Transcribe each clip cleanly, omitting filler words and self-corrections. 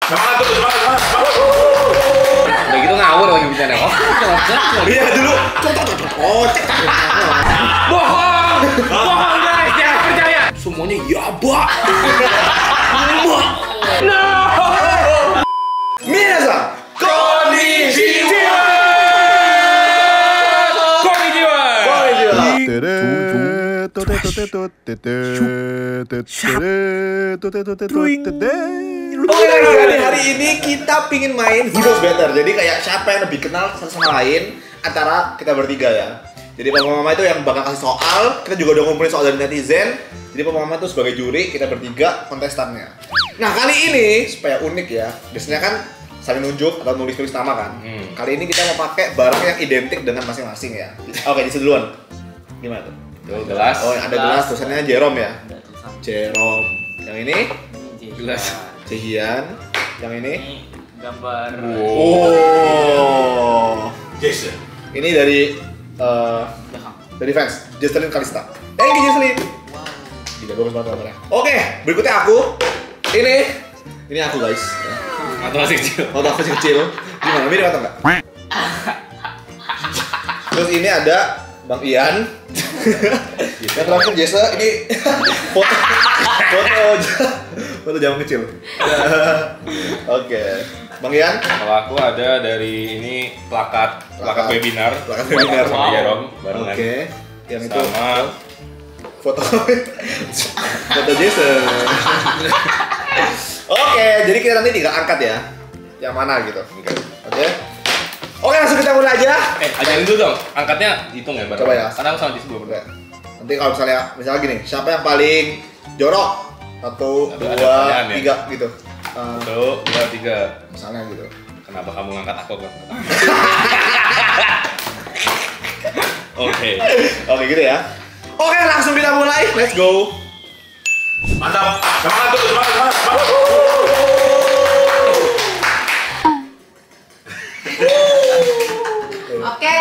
Udah gitu ngawur lagi bicara. Iya dulu. Oh, Bohong. Bohong guys, jangan percaya. Semuanya ya, Mbak. No. Minasan, konnichiwa. Konnichiwa. Oke, jadi hari ini kita pingin main Who Knows Better. Jadi kayak siapa yang lebih kenal satu sama lain antara kita bertiga ya. Jadi Papa Mama itu yang bakal kasih soal. Kita juga udah ngumpulin soal dari netizen. Jadi Papa Mama itu sebagai juri, kita bertiga kontestannya. Nah kali ini supaya unik ya. Biasanya kan saling nunjuk atau nulis-nulis nama kan. Kali ini kita mau pakai barang yang identik dengan masing-masing ya. Oke, di duluan. Gimana tuh? Gelas. Oh, ada gelas tulisannya Jerome ya. Jerome. Yang ini Gelas. Cehian. Yang ini gambar. oh. Jason. Ini dari fans Jesselyn Kalista. Thank you Jesselyn. Gila bagus banget gambarnya. Oke, berikutnya aku. Ini aku guys. Atau masih kecil. Foto aku masih kecil. Gimana? Mirip atau enggak? Terus ini ada Bang Ian. Yang terakhir Jesse, ini foto zaman kecil. Oke. Bang Ian? Kalau aku ada dari ini plakat webinar. Plakat webinar sama Jerome barengan. Oke. Yang itu sama foto Jason. Oke, jadi kita nanti tinggal angkat ya. Yang mana gitu. Oke, langsung kita mulai aja. Ajarin dulu dong. Angkatnya hitung ya, Bar. Coba ya. Karena aku sama Jis belum. Oke. Nanti kalau misalnya gini, siapa yang paling jorok? 1, 2, pertanyaan ya? 3 gitu. 1, 2, 3. Misalnya gitu. Kenapa kamu ngangkat aku? Oke. Oke gitu ya. Oke, langsung kita mulai. Let's go. Mantap. Semangat. Oke,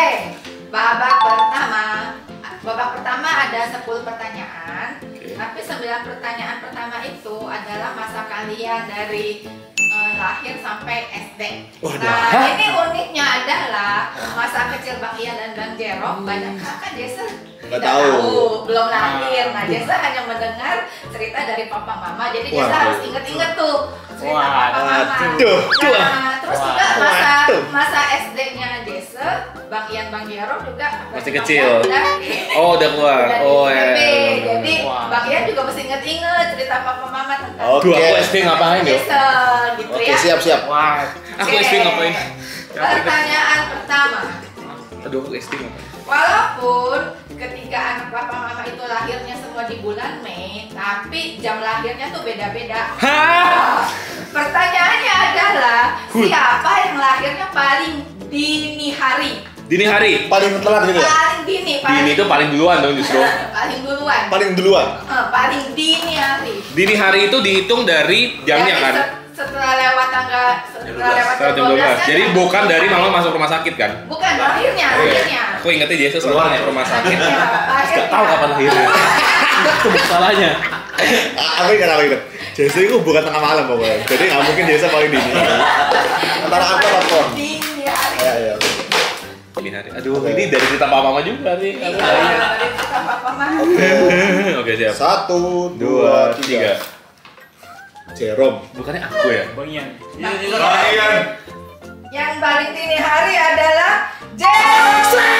babak pertama ada 10 pertanyaan. Tapi 9 pertanyaan pertama itu adalah masa kalian dari lahir sampai SD. Nah, ini uniknya adalah masa kecil Bang Ian dan Bang Jerome banyak kan Jason Nggak tahu. belum lahir. Nah, Jason hanya mendengar cerita dari papa mama. Jadi Jason harus inget-inget tuh cerita papa mama. Nah, terus juga masa SD-nya Jason, Bang Ian, Bang Jerome juga Masih kecil. Udah keluar. Jadi Bang Ian juga mesti inget-inget cerita papa mama tentang Oke. Aku SD ngapain ya? Jason gitu Oke, ya. siap. Wah, aku Oke. SD ngapain? Pertanyaan pertama. Aduh, aku SD ngapain? Walaupun ketika anak papa mama itu lahirnya semua di bulan Mei, tapi jam lahirnya tuh beda-beda. Pertanyaannya adalah siapa yang lahirnya paling dini hari? Dini hari. Paling telat gitu ya? Paling dini. Dini itu paling duluan dong justru. paling duluan. Paling duluan. Paling dini hari. Dini hari itu dihitung dari jamnya kan? Setelah lewat Setelah jam 12. kan Jadi bukan dari mama masuk rumah sakit kan? Bukan lahirnya. Aku ingetnya Yesus selalu masuk rumah sakit. Lahirnya. Gak tahu kapan lahirnya. Itu masalahnya. Aku ingat. Jesse itu bukan tengah malam pokoknya. Jadi nggak mungkin Jesse paling dini. Antara aku atau Kon. Dini hari. Ya. Dini hari. Aduh, ini dari cerita papa mama juga nih. Dari cerita papa mama. Oke, siap. 1, 2, 3. Jerome. Bukannya aku ya? Bang Ian. Yang paling dini hari adalah Jason.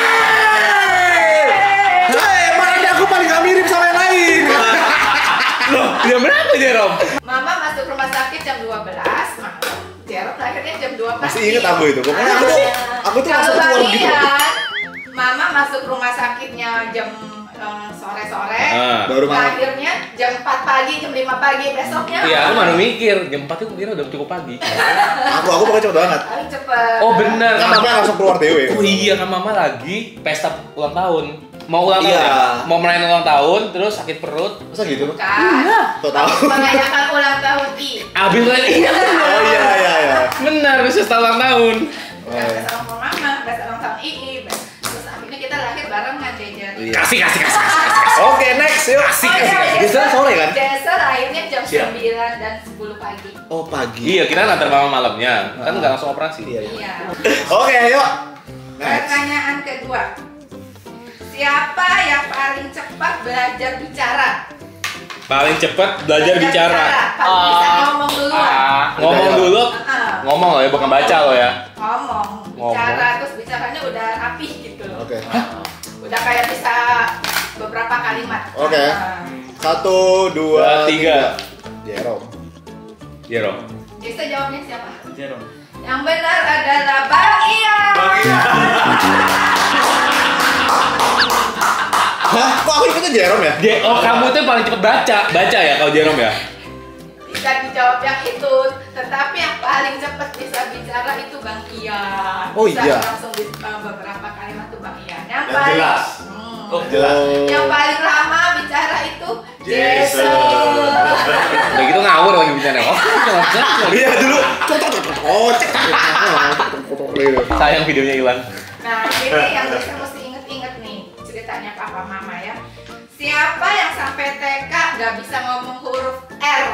Mana aku paling gak mirip sama yang lain. Loh, jam berapa Jerome? Mama masuk rumah sakit jam 12 malam. Jerome lahirnya jam 2 pagi. Masih inget aku itu. Pokoknya aku tuh masuk Kalau keluar Bang gitu. Ian, Mama masuk rumah sakitnya jam sore-sore. Baru malam. Lahirnya jam 4 pagi, jam 5 pagi besoknya. Iya, aku baru mikir jam 4 itu kira udah cukup pagi. Aku pokoknya cepet banget. Paling cepet. Oh benar. Kan mama langsung keluar dewe. Oh iya, kan mama lagi pesta ulang tahun. Mau ulang tahun Iya. ya? Mau merayakan ulang tahun, terus sakit perut. Masa gitu? Kan. Kok tahu? Merayakan ulang tahun Abis lagi. Oh iya. Benar, bisa ulang tahun. Bukan pesta ulang tahun Mama, pesta ulang tahun Ii. Terus akhirnya kita lahir barengan jajan. Iya. Kasih. Oke, next yuk. Biasanya sore kan? Biasa lahirnya jam Siap. 9 dan 10 pagi. Oh, pagi. Iya, kita ngantar mama malamnya. Kan nggak langsung operasi. Iya. Iya. Oke, yuk. Next. Pertanyaan kedua. Siapa yang paling cepat belajar bicara? Paling cepat belajar bicara. Paling bisa ngomong duluan. Ngomong dulu. Ngomong loh ya, bukan baca loh ya. Ngomong. Bicara, terus bicaranya udah rapi gitu. Oke. Udah kayak bisa beberapa kalimat. Oke. 1, 2, 3. Jerome. Jero. Bisa jawabnya siapa? Jerome. Yang benar adalah Bang Ian. Hah? Kok aku ikutnya Jerome ya? Oh, kamu tuh paling cepet baca ya kalau Jerome ya. Bisa dijawab yang itu, tetapi yang paling cepat bisa bicara itu Bang Ian. Oh, Bisa iya. langsung beberapa kalimat tuh Bang Ian. Yang Yang paling jelas. Hmm. Jelas. Yang paling lama bicara itu Jason. Udah gitu ngawur lagi bicara. Oh, Iya dulu. sayang videonya hilang. Nah, ini yang bisa mesti inget-inget nih ceritanya papa mama ya. Siapa yang sampai TK gak bisa ngomong huruf R?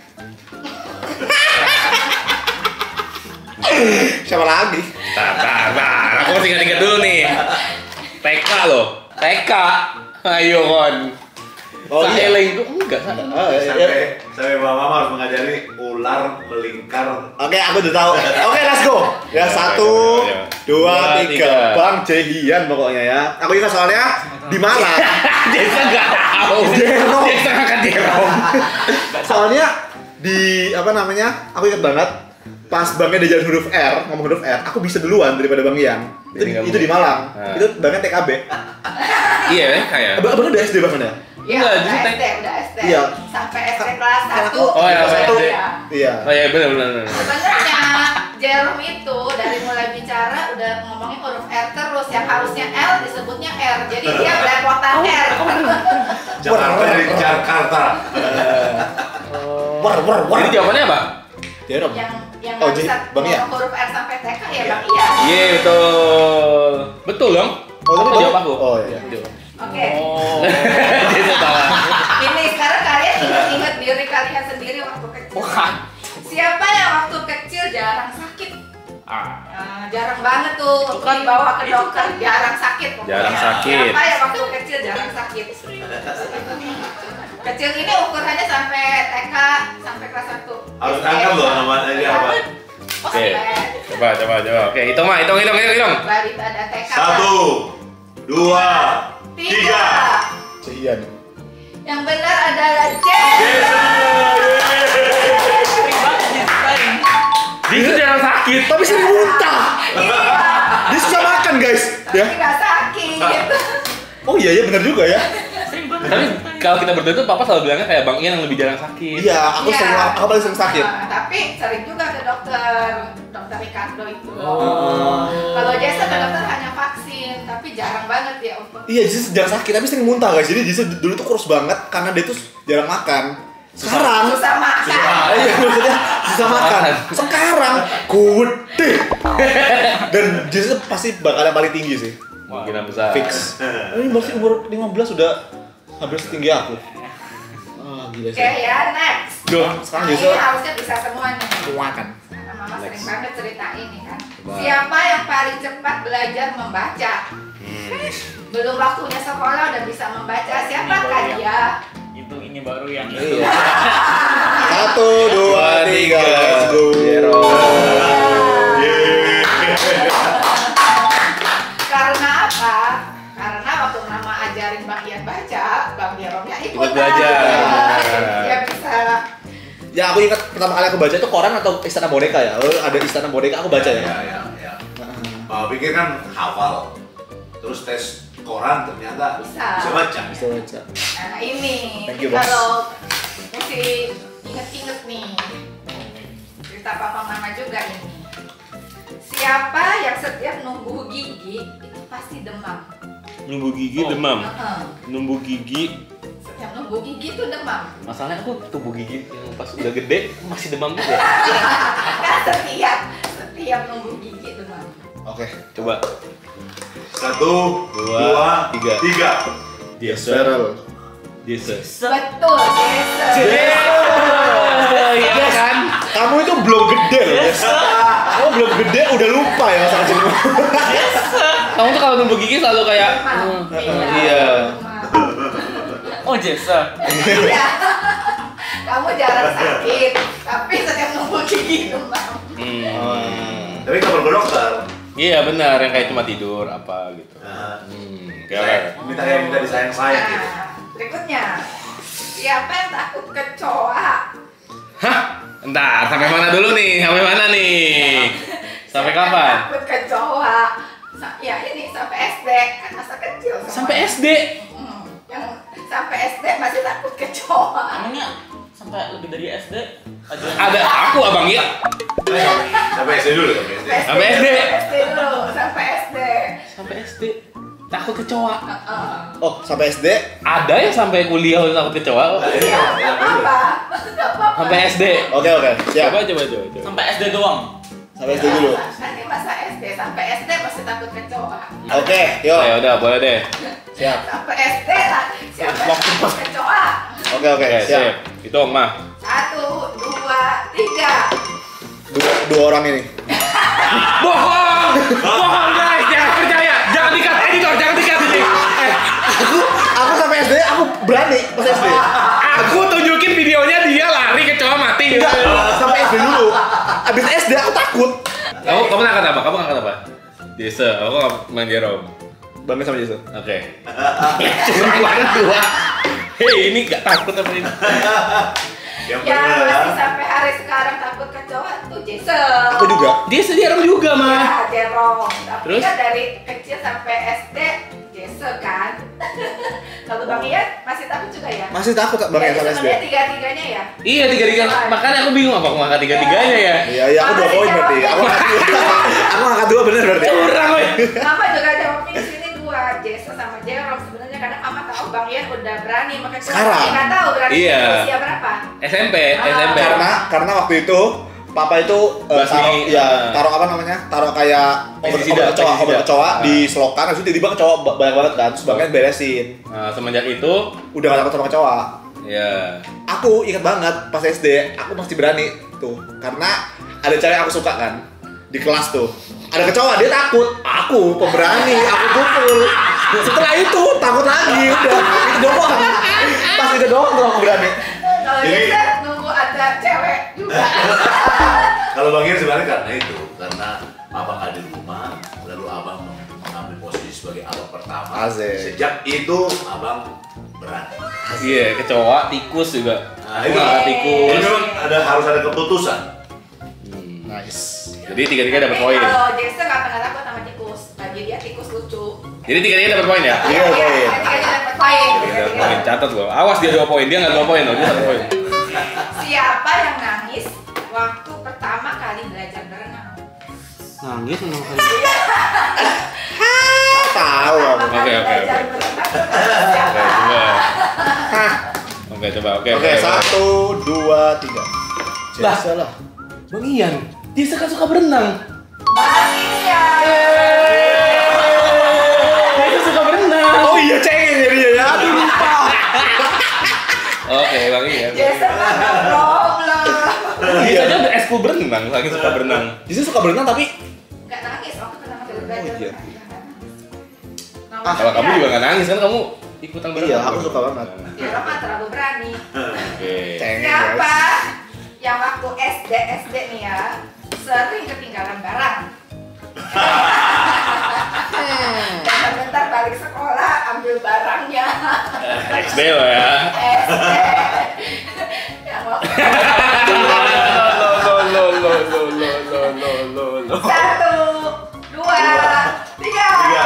Siapa lagi? Tar. Aku masih ingat dulu nih. TK loh. TK. Ayo Kon. Oh, iya. Saeling itu enggak salah. Oh, iya. Sampai mama harus mengajari ular melingkar. Oke, aku udah tahu. Oke, let's go. Ya, 1, 2, 3. Bang Jehian pokoknya ya. Aku ingat soalnya di Malang. Dia enggak tahu. Jerome. Dia akan Jerome. Soalnya di apa namanya? Aku ingat banget. Pas Bangnya diajarin huruf R, ngomong huruf R, aku bisa duluan daripada Bang Ian. Jadi nggak Itu di Malang. Nah. Itu Bangnya TKB. Iya ya, kayak. Abang udah SD Bang ya? Ya, Enggak, udah justru SD, udah SD. Iya. Sampai SD kelas 1. Oh, ya, kelas satu. SD. Iya. Oh iya benar. Sebenarnya Jerome itu dari mulai bicara udah ngomongin huruf R terus, yang harusnya L disebutnya R. Jadi dia belepotan R. Jakarta dari Jakarta. War. Jadi jawabannya apa? Jerome. Yang Oh, nggak bisa Bang Ian. ngomong huruf R sampai TK ya Iya. Bang Ian. Iya betul. Betul dong. Oh, tapi Kamu jawab aku. Oh iya. Oke. Oh. Dia salah. Ini sekarang kalian ingat diri kalian sendiri waktu kecil. Siapa yang waktu kecil jarang sakit? Jarang banget tuh dibawa ke dokter, jarang sakit pokoknya. Jarang sakit. Siapa yang waktu kecil jarang sakit? Kecil ini ukurannya sampai TK, sampai kelas 1. Harus angkat loh namanya apa? Oke. Coba. Oke, hitung. Balita dan TK. 1, 2, 3. Jehian. Yang benar adalah Jason. Dia itu jarang sakit. Tapi sering muntah. Iya. Dia susah makan, guys. Tapi Ya. nggak sakit. Oh iya benar juga ya. Tapi kalau kita berdua tuh papa selalu bilangnya kayak Bang Ian yang lebih jarang sakit. Iya, aku paling sering sakit. Tapi sering juga ke dokter Ricardo itu. Oh. Kalau Jason ke dokter hanya vaksin, tapi jarang banget ya untuk. Iya, Jis jarang sakit tapi sering muntah, guys. Jadi Jis dulu tuh kurus banget karena dia tuh jarang makan. Sekarang Susah makan. iya maksudnya susah makan. Sekarang gede. Dan Jis itu pasti bakal yang paling tinggi sih. Kemungkinan besar. Fix. Ini masih umur 15 udah hampir setinggi aku. Ah, gila Oke sih. ya, next. Duh. Sekarang Nah, Jis ini harusnya bisa semua nih. makan. Karena mama sering banget cerita ini kan. Coba. Siapa yang paling cepat belajar membaca? Belum waktunya sekolah udah bisa membaca. Siapakah dia? Itu ini baru yang Iya. 1, 2, 3, let's go. Karena apa? Karena waktu mama ajarin Bang Ian baca, Bang Jerome-nya ikut Ikut belajar. Dia bisa. Ya aku ingat pertama kali aku baca itu koran atau Istana Boneka ya. Oh, ada Istana Boneka aku baca ya. Ya. Pikir kan hafal. Terus tes koran ternyata Bisa. baca. Bisa baca. Nah ini Thank you, Bos. kalau mesti inget-inget nih cerita papa mama juga ini. Siapa yang setiap numbuh gigi itu pasti demam? Numbuh gigi demam. Heeh. Numbuh gigi. Setiap numbuh gigi itu demam. Masalahnya aku tumbuh gigi yang pas udah gede masih demam juga. Kan setiap numbuh gigi demam. Oke. Coba. 1, 2, 2, 3. Feral. Jesus. Betul, Jason. Iya kan? Kamu itu belum gede loh, Yes. Kamu belum gede udah lupa ya masa kecilmu. Kamu tuh kalau numbuh gigi selalu kayak iya. Oh, Jessa. Iya. Kamu jarang sakit, tapi setiap nunggu gigi demam. Tapi nggak perlu ke dokter. Iya benar, yang kayak cuma tidur apa gitu. Kayak Minta disayang-sayang gitu. Nah, berikutnya, siapa yang takut kecoa? hah? Entar, sampai mana dulu nih? Sampai mana nih? Sampai Siapa yang kapan? takut kecoa. Ya ini sampai SD, kan masa kecil. semua. Sampai SD. Yang sampai SD masih takut kecoa. Emangnya sampai lebih dari SD? Ada aku Abang ya. Sampai SD dulu, Sampai SD. SD dulu, sampai SD. Sampai SD. Takut kecoa. Oh, sampai SD? Ada yang sampai kuliah udah takut kecoa. Iya, nggak apa-apa. Nggak apa-apa. Sampai SD. Oke, siap. Coba. Sampai SD doang. Sampai SD dulu. Nanti masa SD, sampai SD masih takut kecoa. Oke, yuk. Ya udah, boleh deh. Siap. Sampai SD lah, siapa yang takut kecoa? Oke, Oke, siap. sip. Hitung, Mah. 1, 2, 3. Dua orang ini. Bohong! Bohong guys, jangan percaya. Jangan dikat editor, jangan dikat ini. Aku sampai SD, aku berani pas SD. Aku tunjukin videonya dia lari kecoa mati. Enggak, sampai SD dulu. Abis SD aku takut. Kamu angkat apa? Kamu angkat apa? Desa, aku main Jerome. Bangga sama Jason. Oke. Curang banget dua. Hei, ini gak takut apa ini? Yang Yang bener. masih sampai hari sekarang takut kecoa tuh Jason. Aku juga. Dia Jerome juga, Mah. Ya, Jerome. Tapi Terus? kan dari kecil sampai SD, Jason kan. Kalau Bang Ian masih takut juga ya? Masih takut Bang ya Jadi sama SD. sebenarnya tiga-tiganya ya? Iya, tiga-tiga. Makanya aku bingung apa aku ngangkat tiga-tiganya ya. Iya, aku 2 poin berarti. Aku angkat 2. Aku angkat 2 bener berarti. Curang, weh. Mama juga jawabnya di sini 2, Jason sama Jerome. Sebenarnya karena Mama tahu Bang Ian udah berani, makanya Sekarang? nggak tahu berani Iya. usia berapa. SMP. Karena waktu itu Papa itu Basmi, taruh apa namanya? Taruh kayak Pestisida, obat kecoa pestisida. di selokan, habis itu tiba-tiba kecoa banyak banget kan, terus Bang Ian beresin. Nah, semenjak itu, Udah gak takut sama kecoa. ya. Aku ingat banget pas SD, aku masih berani tuh, karena ada cewek yang aku suka kan di kelas tuh. Ada kecoa, dia takut. Aku pemberani, aku pukul. Setelah itu takut lagi, udah itu doang. Pas itu doang tuh aku berani. Kalau Jadi- Jason nunggu ada cewek juga. Kalau Bang Ian sebenarnya karena itu, karena abang ada di rumah, lalu abang mengambil posisi sebagai abang pertama. Asik. Sejak itu abang berani. Iya, kecoa, tikus juga. Nah, Aku itu. ngangkat Jadi tikus. memang harus ada keputusan. Nice. Jadi tiga-tiga dapat Tapi poin. kalau Jason nggak pernah takut sama tikus. Bagi dia tikus lucu. Jadi tiga-tiga dapat poin ya? Iya, poin. Tiga-tiganya dapat poin. Dapat poin, catat loh. Awas dia 2 poin, dia nggak 2 poin loh, dia 1 poin. Siapa yang nangis waktu pertama kali belajar berenang? Nangis memang kali. Tahu aku. Pertama kali Oke. belajar berenang tuh siapa? Oke, coba. Oke, Oke, 1, 2, 3. Lah. Jasa lah. Bang Ian, dia suka berenang. Bang Ian. Dia suka berenang. Oh iya, cengeng jadinya ya. Aduh, lupa. Oke, Bang Ian. Jason nggak ada problem. Dia aja udah eskul berenang, lagi suka berenang. Jasa suka berenang tapi Nggak nangis waktu pertama kali belajar Oh, iya. berenang. Kalau kamu juga nggak nangis kan kamu ikutan berenang. Iya, aku suka banget. Ya, Roma terlalu berani. Oke. cengeng Siapa guys. yang waktu SD nih ya sering ketinggalan barang? Dan bentar balik sekolah ambil barangnya. SD loh ya. SD. Yang waktu Lo. 1, 2, 3.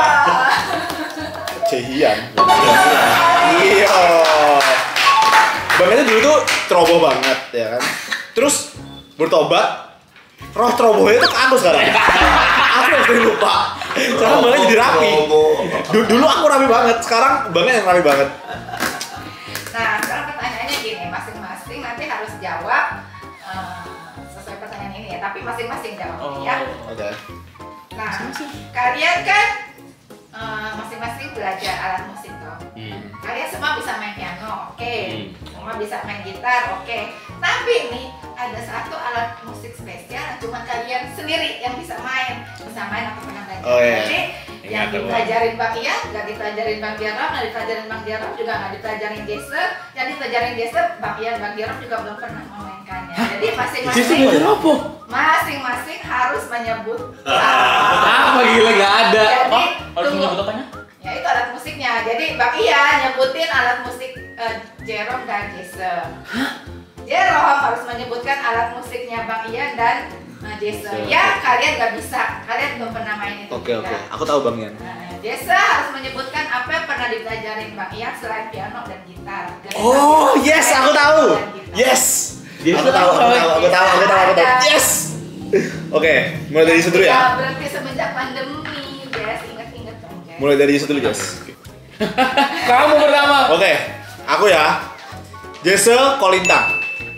Cehian. Iya. Bang itu dulu tuh ceroboh banget ya kan. Terus bertobat, roh cerobohnya tuh ke aku sekarang. Aku yang sering lupa. Sekarang Bangnya jadi rapi. Dulu aku rapi banget, sekarang Bangnya yang rapi banget. Nah, sekarang pertanyaannya gini, masing-masing nanti harus jawab sesuai pertanyaan ini ya, tapi masing-masing jawab ya. Oke. Nah, kalian kan masing-masing belajar alat musik toh. Kalian semua bisa main piano, oke. Semua bisa main gitar, oke. Tapi nih ada satu alat musik spesial yang cuma kalian sendiri yang bisa main atau pernah belajar. Oh, iya. Jadi yang dipelajarin Bang Ian, nggak dipelajarin Bang Diarom, nggak dipelajarin Bang Diarom juga nggak dipelajarin Jesse. Yang dipelajarin Jesse, Bang Ian, Bang Diarom juga belum pernah memainkannya. Jadi masing-masing harus menyebut Apa gila nggak ada? Jadi Harus tunggu. menyebut apanya? Ya itu alat musiknya. Jadi Bang Ian nyebutin alat musik Jerome dan Jesse. Jerome harus menyebutkan alat musiknya Bang Ian dan Jesse. Ya kalian nggak bisa, kalian belum pernah main itu. Oke. Aku tahu Bang Ian. Jesse harus menyebutkan apa yang pernah dipelajarin Bang Ian selain piano dan gitar. Oh, yes, aku tahu. Yes. Aku tahu. Yes. Oke, mulai dari situ dulu ya. Berarti semenjak pandemi, Jess, ingat-ingat dong, Jess. Mulai dari situ dulu, Jess. Kamu pertama. Oke, aku ya. Jesse kolintang.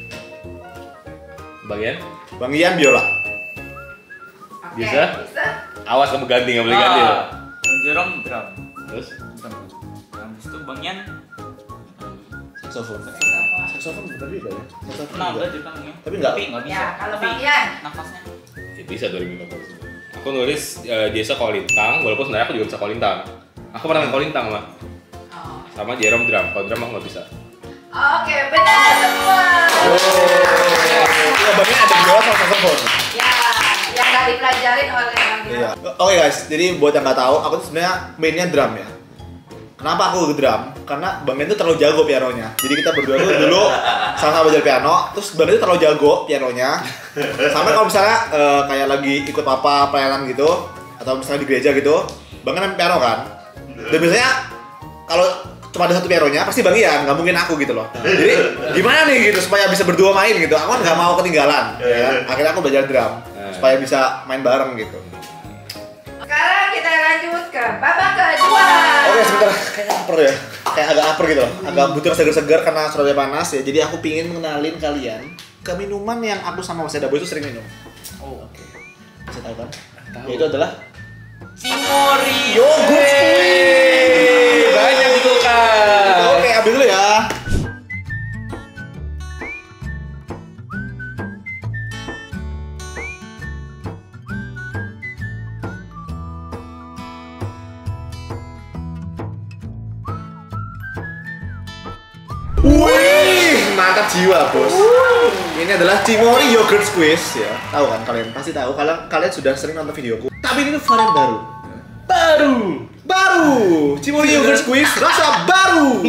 Bagian? Bang Ian biola. Oke, Bisa? bisa. Awas kamu ganti, nggak boleh ganti loh. Bang Jerome drum. Terus? Drum. Habis itu Bang Ian Saxophone. Saxophone bener juga ya. Saxophone pernah juga. belajar kan Bang Ian? Tapi nggak. Nggak bisa. Ya, kalau Tapi Bang Ian. nafasnya. Ya, bisa 2015. Aku nulis Jesse kolintang, walaupun sebenarnya aku juga bisa kolintang. Aku pernah main kolintang mah. Oh. Sama Jerome drum. Kalau drum aku nggak bisa. Oke, benar semua. Iya, Bang Ian ada biola sama saxophone. Ya, yang nggak dipelajarin oleh Bang Ian. Iya. Oke guys, jadi buat yang nggak tahu, aku tuh sebenarnya mainnya drum ya. Kenapa aku ke drum? Karena Bang Ian tuh terlalu jago pianonya. Jadi kita berdua tuh dulu sama-sama belajar piano, terus Bang Ian tuh terlalu jago pianonya. Sampai kalau misalnya kayak lagi ikut papa pelayanan gitu, atau misalnya di gereja gitu, Bang Ian main piano kan. Dan biasanya kalau cuma ada satu pianonya, pasti Bang Ian, nggak mungkin aku gitu loh. Jadi gimana nih gitu supaya bisa berdua main gitu? Aku kan nggak mau ketinggalan. Ya kan? Akhirnya aku belajar drum supaya bisa main bareng gitu. Sekarang kita lanjut ke babak kedua. Oke, sebentar. Kayak lapar ya. Kayak agak lapar gitu loh. Agak butuh segar-segar karena Surabaya panas ya. Jadi aku pingin mengenalin kalian ke minuman yang aku sama Mas Edabo itu sering minum. Oh, oke. Bisa tahu kan? Tahu. Yaitu adalah Cimory. yogurt squeeze. Banyak di kulkas. Oke, ambil dulu ya. Wih, mantap jiwa bos. Ini adalah Cimory yogurt squeeze ya. Tahu kan kalian? Pasti tahu. Kalian sudah sering nonton videoku. Tapi ini tuh varian baru. Baru. Cimory yogurt squeeze rasa baru.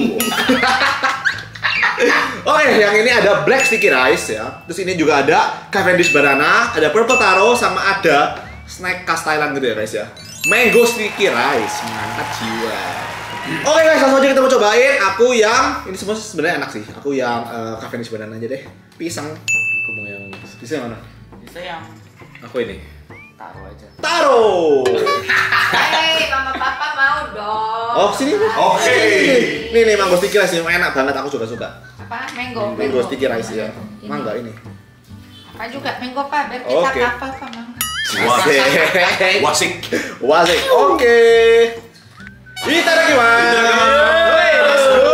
Oke, yang ini ada black sticky rice ya. Terus ini juga ada Cavendish banana, ada purple taro, sama ada snack khas Thailand gitu ya guys ya. Mango sticky rice, mantap jiwa. Oke guys, langsung aja kita mau cobain. Aku yang ini semua sebenarnya enak sih. Aku yang Cavendish banana aja deh. Pisang. Aku mau yang Bisa yang mana? Bisa yang aku ini. taruh aja. Taro. Hei, mama papa mau dong. Oh sini. Oke. Nih mango sticky rice ini enak banget. Aku juga suka. Apa? Mango. Mango sticky rice ya. Ini. Mangga ini. Apa juga mango pak? Biar kita Oke. apa mangga. Wasik. Wasik. Oke. Itadakimasu. Hey, let's go.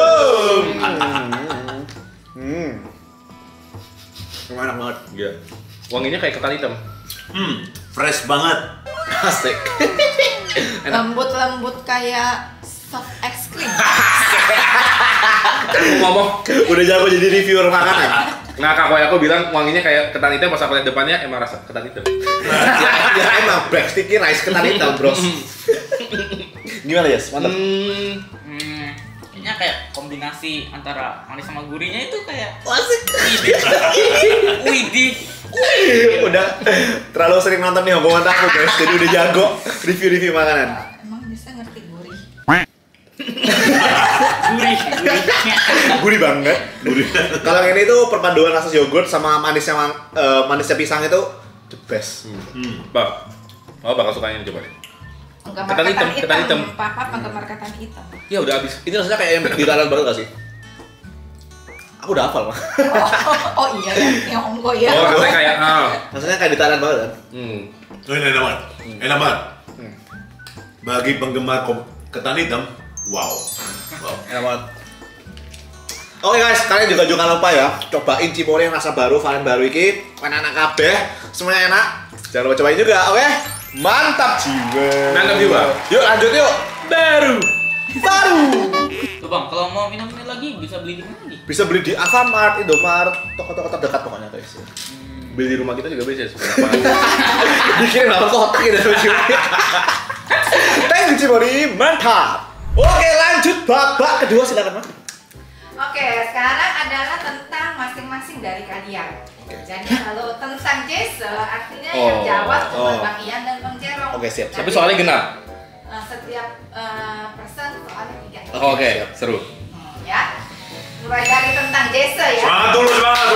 Enak banget. Iya. Wanginya kayak ketan hitam. Fresh banget. Asik. Lembut-lembut kayak soft ice cream. Aku ngomong Udah jago jadi reviewer makanan. ngakak kayak aku bilang wanginya kayak ketan hitam, pas aku lihat depannya emang rasa ketan hitam. Ya emang black sticky rice ketan hitam, bros. Gimana Yes? Mantap. Kayaknya kayak kombinasi antara manis sama gurihnya itu kayak Asik. widih. Udah terlalu sering nonton nih Hongkongan aku guys, jadi udah jago review-review makanan. Emang bisa ngerti gurih. Gurih banget. Kalau yang ini tuh perpaduan rasa yogurt sama manisnya pisang itu the best. Bang, oh bakal suka ini coba deh. Penggemar Ketan hitam. Papa penggemar ketan hitam. Ya udah habis. Ini rasanya kayak yang di Thailand banget gak sih? Aku udah hafal mah. Oh iya ya, yang onggo ya. Oh, rasanya kayak Rasanya kayak di Thailand banget kan? Oh, ini enak banget. Enak banget. Bagi penggemar ketan hitam, wow. Enak banget. Oke guys, kalian juga jangan lupa ya, cobain Cimory yang rasa baru, varian baru ini. Enak-enak kabeh, semuanya enak. Jangan lupa cobain juga, oke? Mantap jiwa. Mantap jiwa. Yuk lanjut yuk. Baru. Tuh bang, kalau mau minum ini lagi bisa beli di mana nih? Bisa beli di Alfamart, Indomaret, toko-toko terdekat pokoknya guys. Beli di rumah kita juga bisa sebenarnya. Bikin nama kotak gitu Cimory. Thank you Cimory, mantap. Oke lanjut babak kedua, silakan Mas. Oke, sekarang adalah tentang masing-masing dari kalian. Jadi kalau tentang Jesse, artinya yang jawab cuma Bang Ian dan Bang Jerome. Oke, siap. Tapi soalnya genap. Setiap person soalnya 3. Oke, seru. Ya. Mulai dari tentang Jesse ya. Semangat dulu, semangat.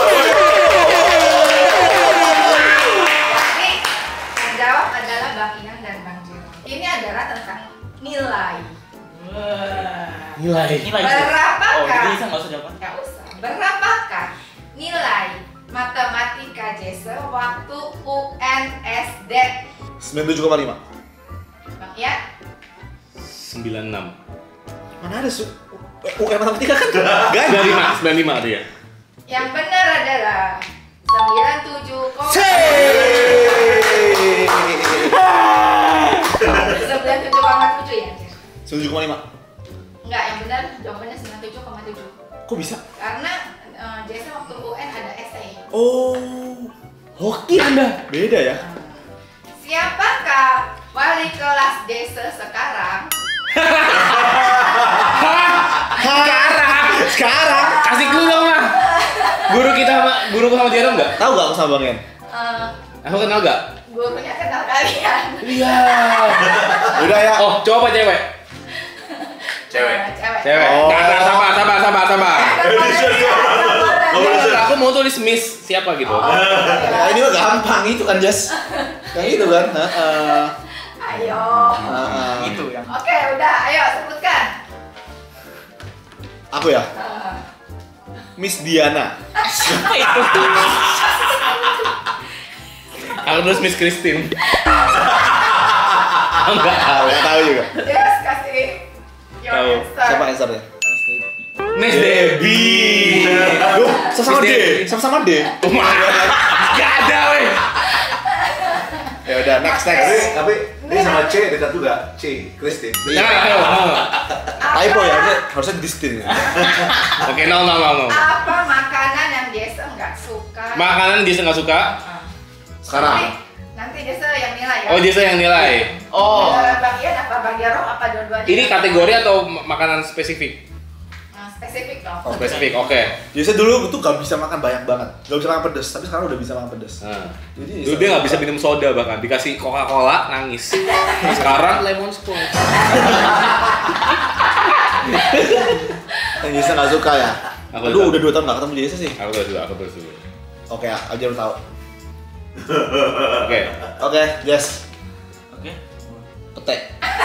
Jadi yang jawab adalah Bang Ian dan Bang Jerome. Ini adalah tentang nilai. Nilai. Berapakah? Oh, jadi bisa nggak usah jawab? Nggak usah. Berapakah nilai matematika Jesse waktu UN SD? 97,5. Bang Ian? 96. Mana ada UN matematika kan? Ganti. 95 dia. Yang benar adalah 97,5. 97,7 ya? 7,5. Enggak, yang benar jawabannya 97,7. Kok bisa? Karena Jesse waktu UN ada essay. Oh, hoki Anda. Beda ya? Siapakah wali kelas Jesse sekarang? Sekarang. Kasih clue dong lah. Guru sama Jerome nggak? Tahu nggak aku sama Bang Ian? Aku kenal nggak? Gurunya kenal kalian. Iya. Udah ya. Oh, cowok apa cewek? Cewek. Cewek. Oh. Sabar. Boleh. Aku mau tulis Miss siapa gitu. Ya, ini mah gampang itu kan Jas. Yang itu kan. Ayo. Gitu ya. Oke, udah. Ayo sebutkan. Aku ya. Miss Diana. Siapa itu? Aku tulis Miss Christine. Enggak tahu. Nggak tahu juga. Just kasih your Tahu. answer. Siapa answernya? Miss Debbie. Duh, sama Miss D. Debbie. Sama D. Gak ada weh. Ya udah, next. Tapi ini sama C dekat juga. C, Christine. Nah, ayo. Typo ya, harusnya distin. Oke, no. Apa makanan yang Jesse nggak suka? Makanan dia nggak suka. Sekarang. Nanti Jesse yang nilai ya. Oh, dia yang nilai. Oh. Bang Ian apa Bang Jerome apa dua-duanya? Ini kategori atau makanan spesifik? Spesifik dong. Oh, spesifik. Oke. Biasanya dulu tuh gak bisa makan banyak banget, gak bisa makan pedas, tapi sekarang udah bisa makan pedas. Nah. Jadi Dulu dia nggak bisa minum soda bahkan dikasih Coca-Cola nangis. Sekarang lemon squash. Yang Jesse gak suka ya? Aku Aduh, tahu. udah 2 tahun gak ketemu Jesse sih. Aku terus dulu. Oke, aja udah tahu. Oke. Oke, Jess. Oke. Petek.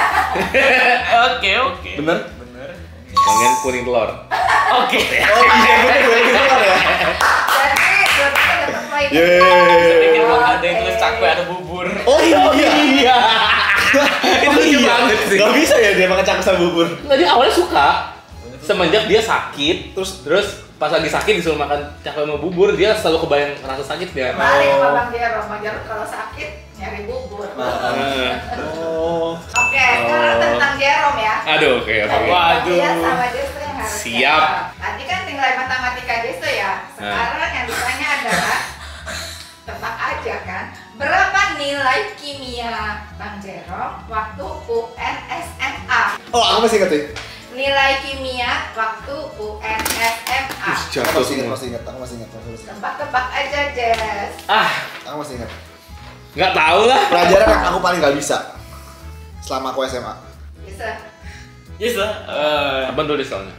Oke. Bener? Pengen kuning telur. Oke. Oh iya, bener ya. Jadi dua-duanya dapat poin. Pikir kalau ada yang tulis cakwe ada bubur. Oh iya. Itu lucu banget sih. Gak bisa ya dia makan cakwe sama bubur. Nggak, dia awalnya suka. Semenjak dia sakit, terus pas lagi sakit disuruh makan cakwe sama bubur, dia selalu kebayang rasa sakitnya. Kemarin sama Bang Jerome, Bang Jerome kalau sakit nyari bubur. Oh. Oke, sekarang tentang Jerome ya. Aduh, oke. Waduh. Iya, sama Jesse yang harus Siap. jawab. Tadi kan nilai matematika Jesse ya. Sekarang yang ditanya adalah tebak aja kan. Berapa nilai kimia Bang Jerome waktu UN SMA? Oh, aku masih inget nih. Nilai kimia waktu UN SMA. Aku masih inget. Tebak-tebak aja, Jess. Aku masih inget. Nggak tahu lah. Pelajaran yang aku paling gak bisa selama aku SMA. Bisa. Yes lah. Abang tulis soalnya.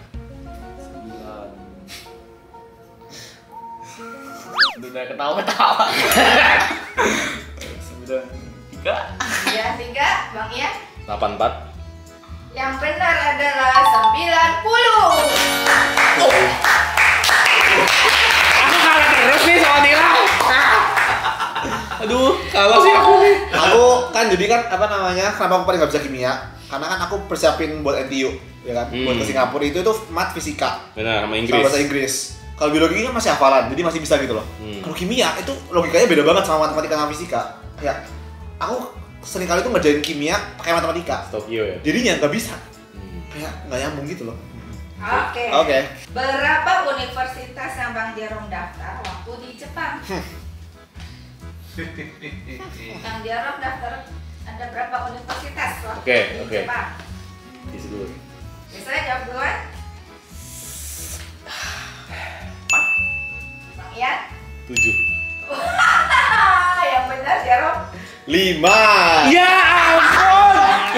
Udah ketawa. 9, 3. Ya, 3, Bang Ian. 84. Yang benar adalah 90. Aku kalah terus nih soal nilai. Aduh. Kalau sih aku nih. Aku kan jadi kan apa namanya? Kenapa aku paling nggak bisa kimia? Karena kan aku persiapin buat NTU, ya kan? Buat ke Singapura itu mat fisika. Benar, sama Sama Inggris. bahasa Inggris. Kalau biologi kan masih hafalan, jadi masih bisa gitu loh. Kalau kimia itu logikanya beda banget sama matematika sama fisika. Kayak aku sering kali tuh ngerjain kimia pakai matematika. Tokyo ya. Jadinya nggak bisa. Kayak nggak nyambung gitu loh. Oke. Berapa universitas yang Bang Jerome daftar waktu di Jepang? Bang Jerome daftar ada berapa universitas waktu di Jepang? Isi dulu. Bisa jawab duluan? Bang Ian? 7. Yang benar Jerome? 5. Ya ampun.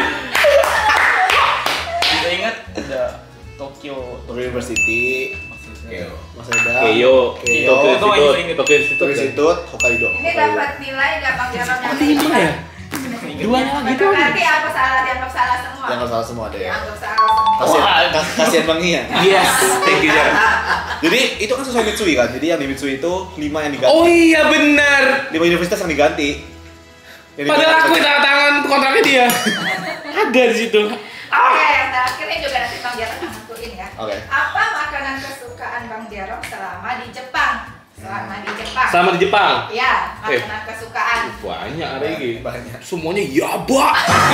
Bisa ingat ada Tokyo University, Maseda, Keio. Keio, Tokyo Institute. Institute, Hokkaido. Ini dapat nilai nggak Bang Jerome yang Lima ya? Duanya gitu. Nanti aku salah, dianggap salah semua. Yang salah semua ada ya. Dianggap salah semua. Kasihan Bang Ian. Yes. Thank you, Jar. Jadi itu kan sesuai Mitsui kan. Jadi yang di Mitsui itu 5 yang diganti. Oh iya benar. 5 universitas yang diganti. Padahal aku tanda tangan kontraknya dia. Ada di situ. Oke, yang terakhir ini juga nanti Bang Jerome yang nentuin ya. Oke. Apa makanan kesukaan Bang Jerome selama di Jepang? Sama di Jepang. Ya, makanan kesukaan. Banyak ada ini. Banyak. Semuanya yaba.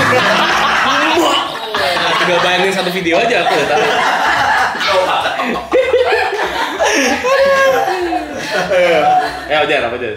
Tinggal bayangin satu video aja aku udah tahu. Jar, apa Jar?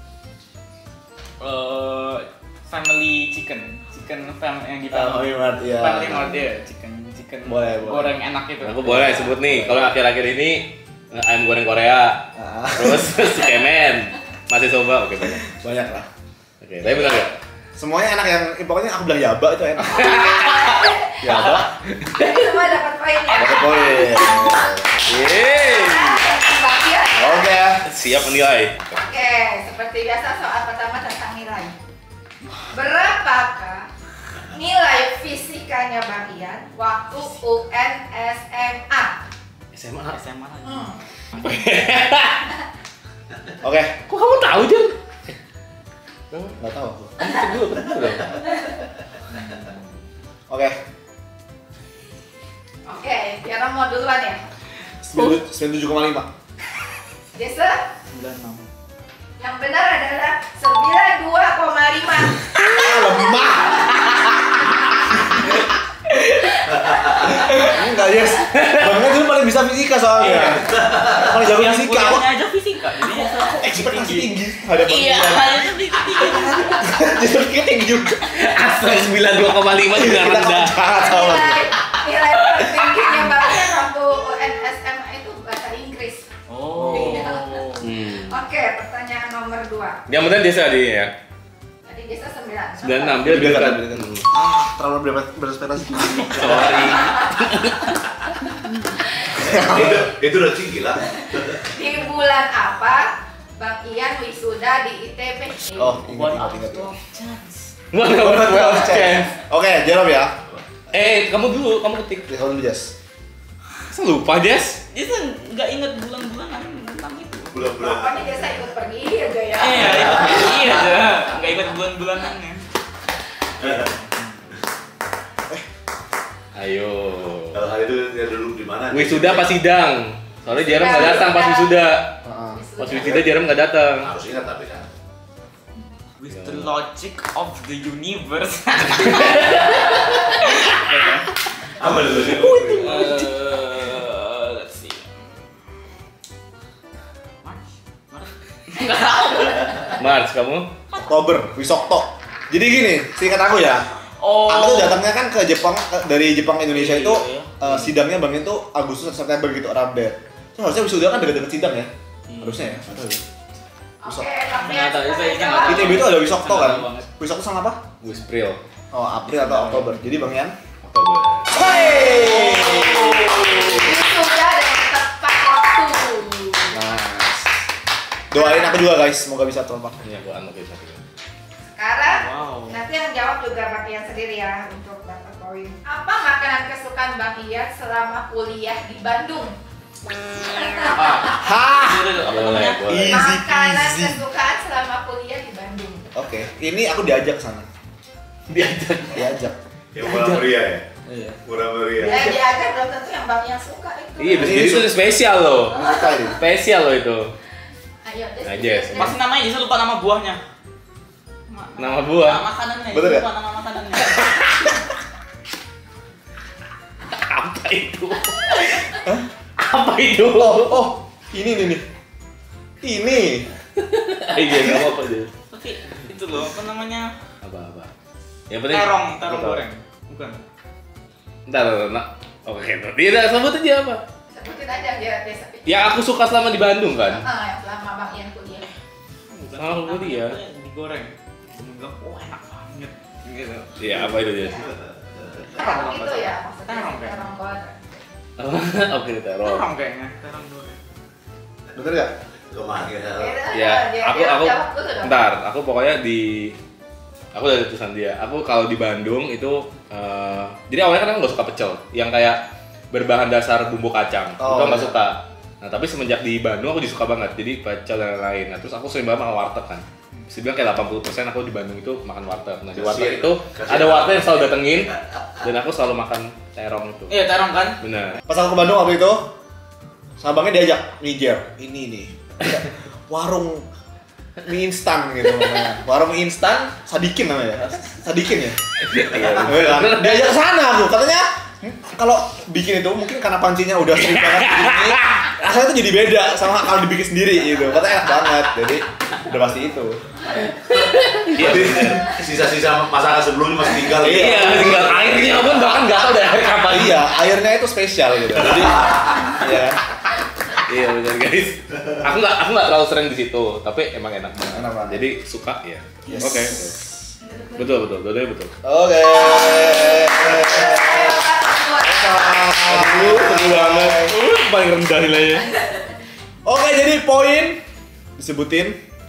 Family chicken family yang di Family Mart, ya. Family Mart ya, chicken Boleh. goreng enak itu. Aku boleh sebut nih. Kalau akhir-akhir ini ayam goreng Korea. Terus Sukemen. Masih coba, oke banyak. Banyak lah. Oke, tapi benar ya? Semuanya enak yang pokoknya aku bilang yaba itu enak. Yaba. Semua dapat poin ya. Dapat poin. Yeay. Bagian. Oke. Siap menilai. Oke, seperti biasa soal pertama tentang nilai. Berapakah nilai fisikanya Bang Ian waktu UN SMA? SMA. Oke. Kok kamu tahu, Jar? Enggak tahu aku. Kamu dulu. Oke. Oke, Tiara mau duluan ya. 97,5. Desa? 96. Yang benar adalah 92,5. Lemah. Enggak, yes. Bangnya dulu paling bisa fisika soalnya. Paling jago fisika. Aku aja fisika. Jadinya ekspektasi tinggi. Ada Bang Iya, Ian. itu tinggi. Justru kita tinggi juga. Asal 92,5 juga Kita rendah. jahat sama dia. Nilai tingginya Bang Ian waktu UN SMA itu bahasa Inggris. Oh. Oke, pertanyaan nomor 2. Yang benar Desa dia ya. Tadi Desa 9. 96 dia lebih dekat. Terlalu berespektasi. Sorry. Itu udah tinggi lah. Di bulan apa Bang Ian wisuda di ITB? Oh, ingat. Well chance. Oke, jawab ya. Kamu dulu, kamu ketik. Kamu dulu, Jas. Masa lupa, Des? Dia tuh nggak inget bulan-bulanan tentang itu. Bulan-bulan. Pokoknya Desa ikut pergi aja ya. Iya aja. Nggak inget bulan-bulanannya. Ayo. Kalau hari itu ya dulu di mana? Wisuda pas sidang. Soalnya Jerem nggak datang pas wisuda. Pas wisuda Jerem nggak datang. Harus ingat tapi kan. With the logic of the universe. Apa dulu? Let's see. Mars, kamu? Oktober, Wisokto. Jadi gini, singkat aku ya. Oh. Aku tuh datangnya kan ke Jepang dari Jepang ke Indonesia itu Iya. sidangnya Bang itu Agustus atau September gitu around there. Terus harusnya wisuda kan dekat-dekat sidang ya. Harusnya ya, nggak tahu ya. Oke, Bang Nggak tahu, Ian saya cepat nggak jawab. ITB itu ada Wisokto kan? Nggak banget. Wisokto sama apa? Wispril. Oh, April atau Oktober. Jadi Bang Ian. Oktober. Wisuda dengan tepat waktu. Nice. Doain aku juga guys, semoga bisa terlepas. Ini aku anggap ya satu. Sekarang Wow. nanti yang jawab juga Bang Ian sendiri ya untuk dapat poin. Apa makanan kesukaan Bang Ian selama kuliah di Bandung? Hah? Boleh, boleh. Easy Makanan peasy. kesukaan selama kuliah di Bandung. Oke. Oke. Ini aku diajak ke sana. Diajak. Diajak. Yang murah meriah ya? Iya. Murah meriah. Ya diajak belum tentu yang bapaknya suka itu. Iya, bisa jadi itu spesial loh. Suka ini. Spesial loh itu. Ayo, Nah, Jess. Masih namanya Jess lupa nama buahnya. Nama buah? Nama makanannya. Betul Jess ya? lupa nama makanannya. Apa itu? Apa itu? Oh, ini nih. Ini. Iya, nggak apa-apa deh. Tapi itu loh, apa namanya? Apa-apa. Yang penting Terong Betul. goreng. Bukan. Ntar, oke, tidak sebut aja apa? Sebutin aja biar desa. Yang aku suka selama di Bandung kan? Yang selama Bang Ian kuliah. Bukan. Sama gua dia. Digoreng. Bilang, oh enak banget. Gitu. Iya, apa itu dia? Terong itu ya maksudnya Terong, kan? terong goreng. Oke, terong. Terong kayaknya, terong goreng. Bener gak? Kemana ya? Ya, aku jawab dulu dong. ntar, aku pokoknya aku dari tulisan dia. Aku kalau di Bandung itu jadi awalnya kan aku nggak suka pecel, yang kayak berbahan dasar bumbu kacang. Oh, Itu aku nggak iya. suka. Nah, tapi semenjak di Bandung aku suka banget. Jadi pecel dan lain-lain. Nah, terus aku sering banget makan warteg kan. Bisa bilang kayak 80% aku di Bandung itu makan warteg. Nah, di warteg itu ada warteg yang selalu datengin dan aku selalu makan terong itu. Iya, terong kan? Benar. Pas aku ke Bandung waktu itu, sama Bangnya diajak Niger. Ini nih. Warung mie instan gitu namanya. Warung mie instan Sadikin namanya. Sadikin ya? Diajak ke sana aku. Katanya kalau bikin itu mungkin karena pancinya udah sering banget begini, rasanya tuh jadi beda sama kalau dibikin sendiri gitu. Katanya enak banget. Jadi udah pasti itu. Iya. Sisa-sisa masakan sebelumnya masih tinggal. Iya, tinggal airnya pun bahkan nggak tahu dari air kapan. Iya, airnya itu spesial gitu. Jadi ya Iya benar guys. Aku nggak terlalu sering di situ, tapi emang enak banget. Enak banget. Jadi suka ya. Yes. Oke. Betul, dua-duanya betul. Oke. Aduh, seru banget. Paling rendah nilainya. Oke, jadi poin disebutin.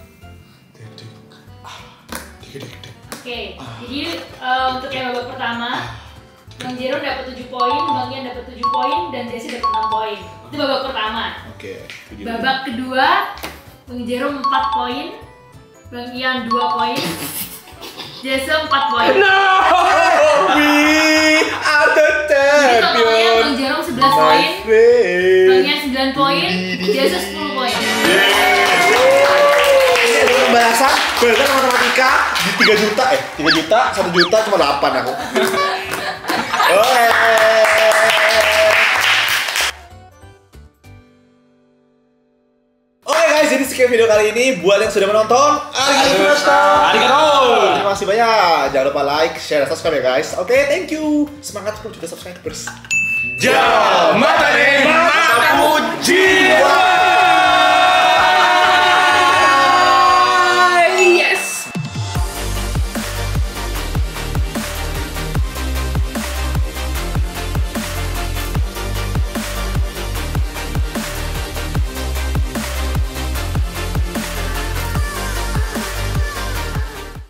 Oke, jadi untuk yang babak pertama, Bang Jero dapat 7 poin, Bang Ian dapat 7 poin, dan Desi dapat 6 poin. Itu babak pertama. Oke. Babak kedua, Bang Jero 4 poin, Bang Ian 2 poin, Jesse 4 poin. We are the Jadi totalnya champion. Bang Jero 11 poin, Bang Ian 9 poin, Jesse 10 poin. Pembalasan matematika di 3 juta 3 juta, 1 juta cuma 8 aku. Oke. Oke guys, jadi sekian video kali ini. Buat yang sudah menonton, Arigato. terima kasih banyak. Jangan lupa like, share, dan subscribe ya guys. Oke, thank you. Semangat 10 juta subscribers. Jam mata deh, mataku jiwa.